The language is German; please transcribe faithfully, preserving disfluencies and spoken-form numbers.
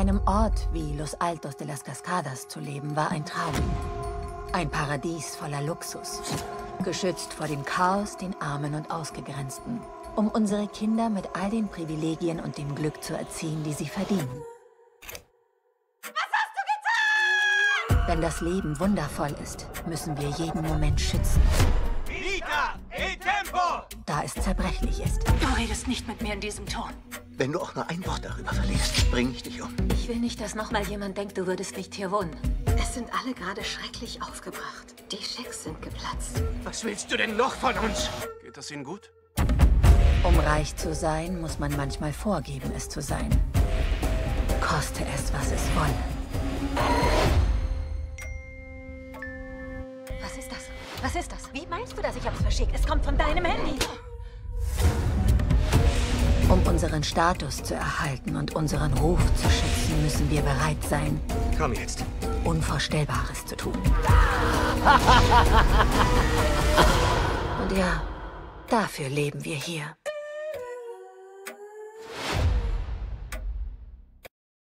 einem Ort wie Los Altos de las Cascadas zu leben, war ein Traum. Ein Paradies voller Luxus. Geschützt vor dem Chaos, den Armen und Ausgegrenzten. Um unsere Kinder mit all den Privilegien und dem Glück zu erziehen, die sie verdienen. Was hast du getan? Wenn das Leben wundervoll ist, müssen wir jeden Moment schützen. Vita e tempo! Da es zerbrechlich ist. Du redest nicht mit mir in diesem Ton. Wenn du auch nur ein Wort darüber verlierst, bring ich dich um. Ich will nicht, dass nochmal jemand denkt, du würdest nicht hier wohnen. Es sind alle gerade schrecklich aufgebracht. Die Schecks sind geplatzt. Was willst du denn noch von uns? Geht es Ihnen gut? Um reich zu sein, muss man manchmal vorgeben, es zu sein. Koste es, was es wolle. Was ist das? Was ist das? Wie meinst du das? Ich hab's verschickt. Es kommt von deinem Handy. Um unseren Status zu erhalten und unseren Ruf zu schützen, müssen wir bereit sein, Komm jetzt. Unvorstellbares zu tun. Und ja, dafür leben wir hier.